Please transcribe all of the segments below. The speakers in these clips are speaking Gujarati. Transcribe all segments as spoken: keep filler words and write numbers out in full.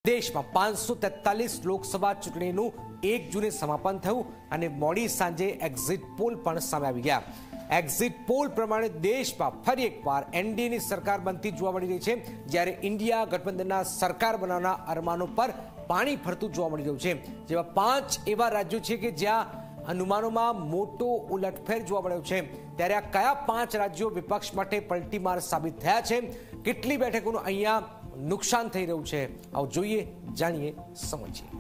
દેશમાં પાંચસો તેતાલીસ લોકસભા ચૂંટણીનું એક જૂને સમાપન થયું અને મોડી સાંજે એક્ઝિટ પોલ પણ સામે આવી ગયા. એક્ઝિટ પોલ પ્રમાણે દેશમાં ફરી એકવાર એનડીએની સરકાર બનતી જોવા મળી રહી છે, જ્યારે ઇન્ડિયા ગઠબંધનના સરકાર બનાવવાના અરમાનો પર પાણી ફરતું જોવા મળી રહ્યું છે. જેમાં પાંચ એવા રાજ્યો છે કે જ્યાં અનુમાનોમાં મોટો ઉલટફેર જોવા મળ્યો છે. ત્યારે આ કયા પાંચ રાજ્યો વિપક્ષ માટે પલટીમાર સાબિત થયા છે, કેટલી બેઠકોનું અહીંયા નુકસાન થઈ રહ્યું છે, આવો જોઈએ, જાણીએ, સમજીએ.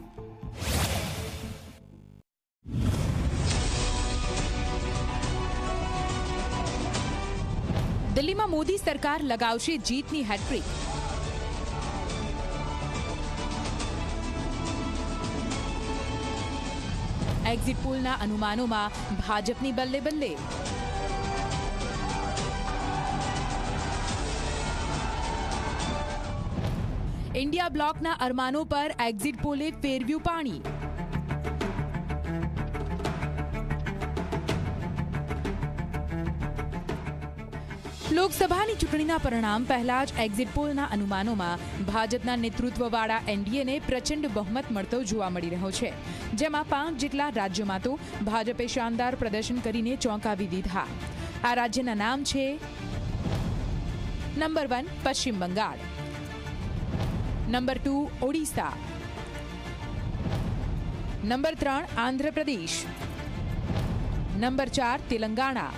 દિલ્હીમાં મોદી સરકાર લગાવશે જીતની હેટ્રિક. એક્ઝિટ પોલના અનુમાનોમાં ભાજપની બલ્લે બલ્લે. ઇન્ડિયા બ્લોકના અરમાનો પર એક્ઝિટ પોલે ફેરવ્યું પાણી. લોકસભાની ચૂંટણીના પરિણામ પહેલા જ એક્ઝિટ પોલના અનુમાનોમાં ભાજપના નેતૃત્વવાળા એનડીએને પ્રચંડ બહુમત મળતો જોવા મળી રહ્યો છે, જેમાં પાંચ જેટલા રાજ્યોમાં તો ભાજપે શાનદાર પ્રદર્શન કરીને ચોંકાવી દીધા. આ રાજ્યના નામ છે: number one Paschim Bangal, number two Odisha, number ત્રણ આંધ્રપ્રદેશ, નંબર ચાર તેલંગાણા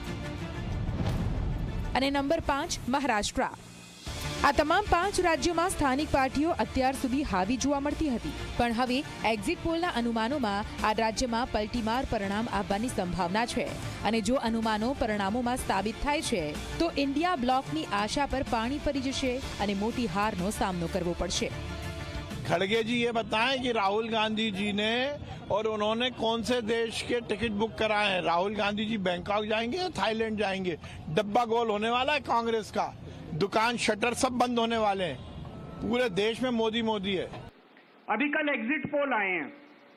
અને નંબર પાંચ મહારાષ્ટ્ર. આ તમામ પાંચ રાજ્યોમાં સ્થાનિક પાર્ટીઓ અત્યાર સુધી હાવી જોવા મળતી હતી, પણ હવે એક્ઝિટ પોલના અનુમાનોમાં આ રાજ્યમાં પલટીમાર પરિણામ આવવાની સંભાવના છે. અને જો અનુમાનો પરિણામોમાં સાબિત થાય છે તો ઇન્ડિયા બ્લોકની આશા પર પાણી ફરી જશે અને મોટી હારનો સામનો કરવો પડશે. खड़गे जी ये बताएं कि राहुल गांधी जी ने और उन्होंने कौन से देश के टिकट बुक कराए हैं. राहुल गांधी जी बैंकॉक जाएंगे या थाईलैंड जाएंगे? डब्बा गोल होने वाला है कांग्रेस का. दुकान शटर सब बंद होने वाले हैं. पूरे देश में मोदी मोदी है. अभी कल एग्जिट पोल आए हैं,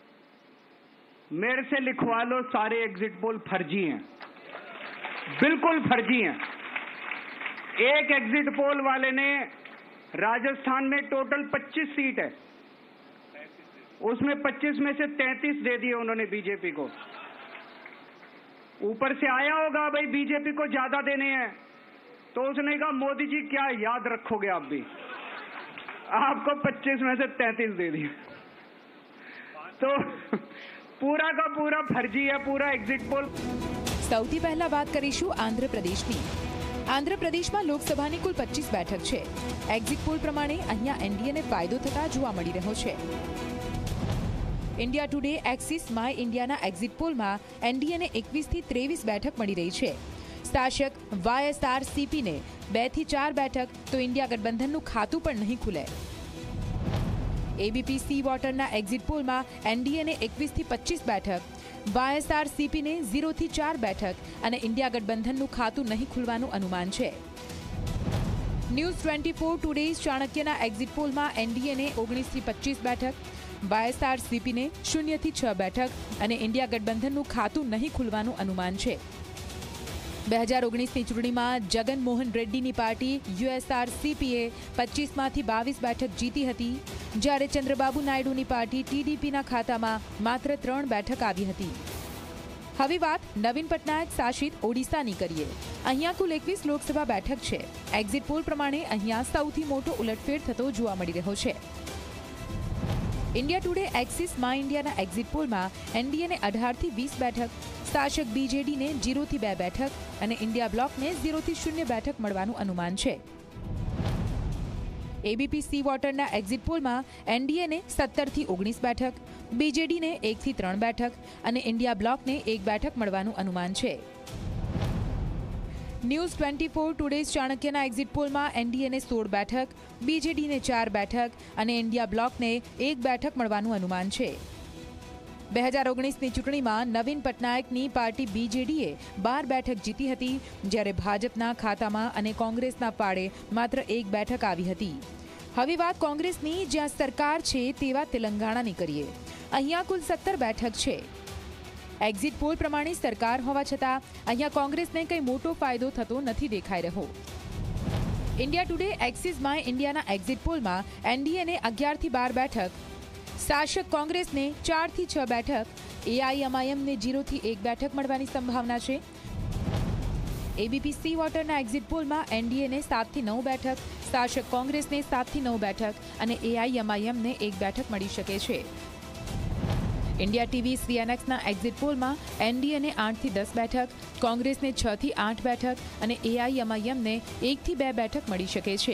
मेरे से लिखवा लो, सारे एग्जिट पोल फर्जी हैं, बिल्कुल फर्जी हैं. एक एग्जिट पोल वाले ने राजस्थान में टोटल पच्चीस सीट है, उसमें पच्चीस में से तैंतीस दे दिए उन्होंने बीजेपी को. ऊपर से आया होगा भाई बीजेपी को ज्यादा देने हैं, तो उसने कहा मोदी जी क्या याद रखोगे आप भी, आपको पच्चीस में से तैंतीस दे दिए. तो पूरा का पूरा फर्जी है पूरा एग्जिट पोल. સૌથી પહેલા વાત કરીશું આંધ્રપ્રદેશની. આંધ્રપ્રદેશમાં લોકસભાની કુલ પચીસ બેઠક છે. એક્ઝિટ પોલ પ્રમાણે અહીંયા એનડીએને ફાયદો થતા જોવા મળી રહ્યો છે. ઇન્ડિયા ટુડે એક્સિસ માય ઇન્ડિયાના એક્ઝિટ પોલમાં એનડીએને એકવીસથી ત્રેવીસ બેઠક મળી રહી છે. શાસક વાયએસઆરસીપીને બે થી ચાર બેઠક, તો ઇન્ડિયા ગઠબંધનનું ખાતું પણ નહીં ખુલે. એબીપી સી વોટરના એક્ઝિટ પોલમાં એનડીએને એકવીસથી પચીસ બેઠક, વાયએસઆરસીપીને ઝીરોથી ચાર બેઠક અને ઇન્ડિયા ગઠબંધનનું ખાતું નહીં ખુલવાનું અનુમાન છે. ન્યૂઝ ટ્વેન્ટી ફોર ટુડેઝ ચાણક્યના એક્ઝિટ પોલમાં એનડીએને ઓગણીસથી પચીસ બેઠક, વાયએસઆરસીપીને શૂન્યથી છ બેઠક અને ઇન્ડિયા ગઠબંધનનું ખાતું નહીં ખુલવાનું અનુમાન છે. બે હજાર ઓગણીસની ચૂંટણીમાં જગનમોહન રેડ્ડીની પાર્ટી યુએસઆરસીપીએ પચીસમાંથી બાવીસ બેઠક જીતી હતી, જ્યારે ચંદ્રબાબુ નાયડુની પાર્ટી ટીડીપીના ખાતામાં માત્ર ત્રણ બેઠક આવી હતી. હવે વાત નવીન પટનાયક શાસિત ઓડિશાની કરીએ. અહીંયા કુલ એકવીસ લોકસભા બેઠક છે. એક્ઝિટ પોલ પ્રમાણે અહીંયા સૌથી મોટો ઉલટફેર થતો જોવા મળી રહ્યો છે. ઇન્ડિયા ટુડે એક્સિસ માય ઇન્ડિયાના એક્ઝિટ પોલમાં એનડીએને અઢારથી વીસ બેઠક, શાસક બીજેડીને ઝીરોથી બે બેઠક અને ઇન્ડિયા બ્લોકને ઝીરોથી શૂન્ય બેઠક મળવાનું અનુમાન છે. એબીપી સી વોટરના એક્ઝિટ પોલમાં એનડીએને સત્તરથી ઓગણીસ બેઠક, બીજેડીને એકથી ત્રણ બેઠક અને ઇન્ડિયા બ્લોકને એક બેઠક મળવાનું અનુમાન છે. ન્યૂઝ ટ્વેન્ટી ફોર ટુડેઝ ચાણક્યના એક્ઝિટ પોલમાં એનડીએને સોળ બેઠક, બીજેડીને ચાર બેઠક અને ઇન્ડિયા બ્લોકને એક બેઠક મળવાનું અનુમાન છે. બે હજાર ઓગણીસની ચૂંટણીમાં નવીન પટનાયકની પાર્ટી બીજેડીએ બાર બેઠક જીતી હતી, જ્યારે ભાજપના ખાતામાં અને કોંગ્રેસના પાડે માત્ર એક બેઠક આવી હતી. હવે વાત કોંગ્રેસની, જ્યાં સરકાર છે તેવા તેલંગાણાની કરીએ. અહીંયા કુલ સત્તર બેઠક છે. એક્ઝિટ પોલ પ્રમાણે સરકાર હોવા છતાં અહીંયા કોંગ્રેસને કંઈ મોટો ફાયદો થતો નથી દેખાઈ રહ્યો. ઇન્ડિયા ટુડે એક્સિસ માય ઇન્ડિયાના એક્ઝિટ પોલમાં એનડીએને અગિયારથી બાર બેઠક, શાસક કોંગ્રેસને ચારથી છ બેઠક, એઆઈએમઆઈએમને જીરોથી એક બેઠક મળવાની સંભાવના છે. એબીપી સી વોટરના એક્ઝિટ પોલમાં એનડીએને સાતથી નવ બેઠક, શાસક કોંગ્રેસને સાતથી નવ બેઠક અને એઆઈએમઆઈએમને એક બેઠક મળી શકે છે. ઇન્ડિયા ટીવી સીએનએક્સના એક્ઝિટ પોલમાં એનડીએને આઠથી દસ બેઠક, કોંગ્રેસને છથી આઠ બેઠક અને એઆઈએમઆઈએમને એકથી બે બેઠક મળી શકે છે.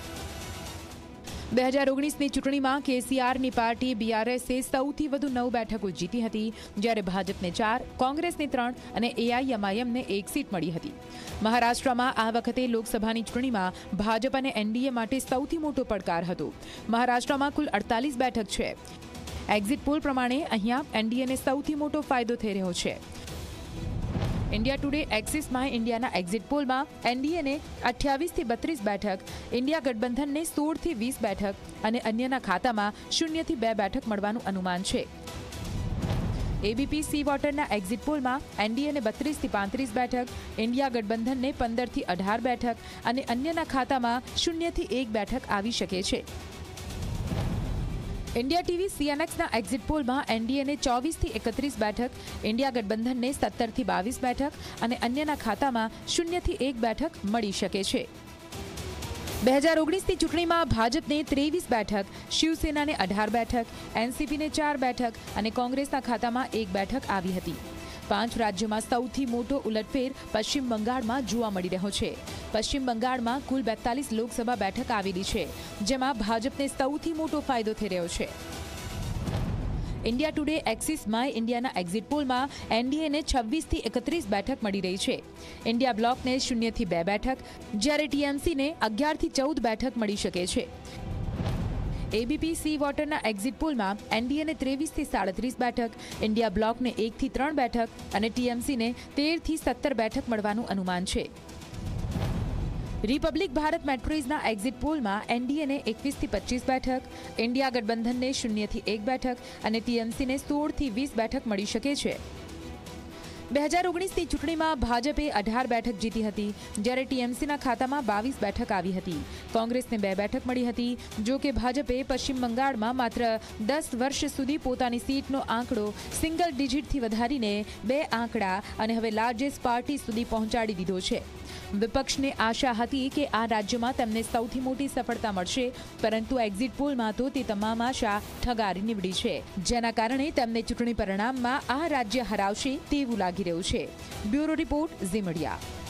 બે હજાર ઓગણીસની ચૂંટણીમાં કેસીઆરની પાર્ટી બીઆરએસે સૌથી વધુ નવ બેઠકો જીતી હતી, જ્યારે ભાજપને ચાર, કોંગ્રેસને ત્રણ અને એઆઈએમઆઈએમને એક સીટ મળી હતી. મહારાષ્ટ્રમાં આ વખતે લોકસભાની ચૂંટણીમાં ભાજપ અને એનડીએ માટે સૌથી મોટો પડકાર હતો. મહારાષ્ટ્રમાં કુલ અડતાલીસ બેઠક છે. એક્ઝિટ પોલ પ્રમાણે અહીંયા એનડીએને સૌથી મોટો ફાયદો થઈ રહ્યો છે. ઇન્ડિયા ટુડે એક્સિસ માય ઇન્ડિયાના એક્ઝિટ પોલમાં એનડીએને અઠ્યાવીસથી બત્રીસ બેઠક, ઇન્ડિયા ગઠબંધનને સોળથી વીસ બેઠક અને અન્યના ખાતામાં શૂન્યથી બે બેઠક મળવાનું અનુમાન છે. એબીપી સી વોટરના એક્ઝિટ પોલમાં એનડીએને બત્રીસથી પાંત્રીસ બેઠક, ઇન્ડિયા ગઠબંધનને પંદરથી અઢાર બેઠક અને અન્યના ખાતામાં શૂન્યથી એક બેઠક આવી શકે છે. ઇન્ડિયા ટીવી સીએનએક્સના એક્ઝિટ પોલમાં એનડીએને ચોવીસથી એકત્રીસ બેઠક, ઇન્ડિયા ગઠબંધનને સત્તરથી બાવીસ બેઠક અને અન્યના ખાતામાં શૂન્યથી એક બેઠક મળી શકે છે. બે હજાર ઓગણીસની ચૂંટણીમાં ભાજપને ત્રેવીસ બેઠક, શિવસેનાને અઢાર બેઠક, એનસીપીને ચાર બેઠક અને કોંગ્રેસના ખાતામાં એક બેઠક આવી હતી. પાંચ રાજ્યોમાં સૌથી મોટો ઉલટફેર પશ્ચિમ બંગાળમાં જોવા મળી રહ્યો છે. પશ્ચિમ બંગાળમાં કુલ બેતાલીસ લોકસભા બેઠક આવેલી છે, જેમાં ભાજપને સૌથી મોટો ફાયદો થઈ રહ્યો છે. ઇન્ડિયા ટુડે એક્સિસ માય ઇન્ડિયાના એક્ઝિટ પોલમાં એનડીએને છવ્વીસથી એકત્રીસ બેઠક મળી રહી છે. ઇન્ડિયા બ્લોકને શૂન્યથી બે બેઠક, જ્યારે ટીએમસીને અગિયારથી ચૌદ બેઠક મળી શકે છે. એબીપી સી વોટરના એક્ઝિટ પોલમાં એનડીએને ત્રેવીસથી સાડત્રીસ બેઠક, ઇન્ડિયા બ્લોકને એકથી ત્રણ બેઠક અને ટીએમસીને તેરથી સત્તર બેઠક મળવાનું અનુમાન છે. રિપબ્લિક ભારત મેટ્રોઇઝના એક્ઝિટ પોલમાં એનડીએને એકવીસથી પચીસ બેઠક, ઇન્ડિયા ગઠબંધનને શૂન્યથી એક બેઠક અને ટીએમસીને સોળથી વીસ બેઠક મળી શકે છે. બે હજાર ઓગણીસની ચૂંટણીમાં ભાજપે અઢાર બેઠક જીતી હતી, જ્યારે ટીએમસીના ખાતામાં બાવીસ બેઠક આવી હતી. કોંગ્રેસને બે બેઠક મળી હતી. જો કે ભાજપે પશ્ચિમ બંગાળમાં માત્ર દસ વર્ષ સુધી પોતાની સીટનો આંકડો સિંગલ ડિજિટથી વધારીને બે આંકડા અને હવે લાર્જેસ્ટ પાર્ટી સુધી પહોંચાડી દીધો છે. વિપક્ષને આશા હતી કે આ રાજ્યમાં તેમને સૌથી મોટી સફળતા મળશે, પરંતુ એક્ઝિટ પોલમાં તો તે તમામ આશા ઠગારી નીવડી છે, જેના કારણે તેમને ચૂંટણી પરિણામમાં આ રાજ્ય હરાવશે તેવું લાગી રહ્યું છે. Bureau report Zee media.